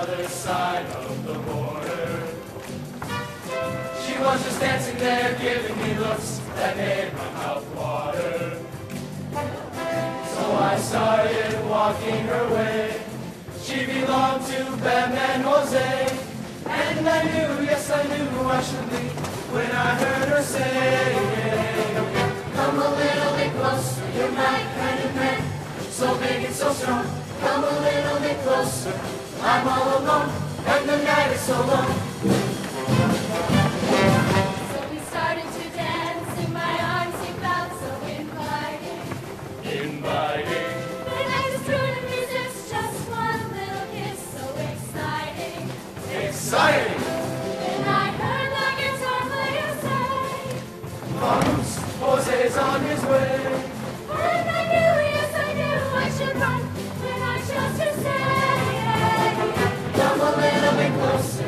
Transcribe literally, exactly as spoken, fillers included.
other side of the border. She was just dancing there, giving me looks that made my mouth water. So I started walking her way. She belonged to Bam and Jose. And I knew, yes I knew I should leave when I heard her say, come a little bit closer, you're my kind of man. So big and so strong, come a little bit closer. I'm all alone, and the night is so long. So we started to dance, and my arms he felt so inviting. Inviting. But I just couldn't resist just one little kiss, so exciting. Exciting! And I heard the guitar player say, Vamos, Jose's on his way. and I knew, yes I knew I should run when I chose to say, Come a little bit closer,